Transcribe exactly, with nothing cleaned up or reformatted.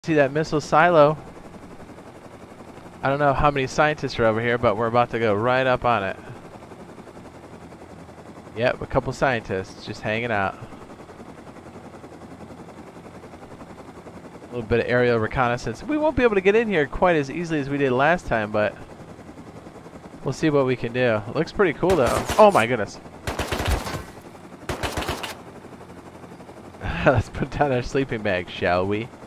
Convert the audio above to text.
See that missile silo? I don't know how many scientists are over here, but we're about to go right up on it. Yep, a couple scientists just hanging out. A little bit of aerial reconnaissance. We won't be able to get in here quite as easily as we did last time, but we'll see what we can do. It looks pretty cool though. Oh my goodness. Let's put down our sleeping bag, shall we?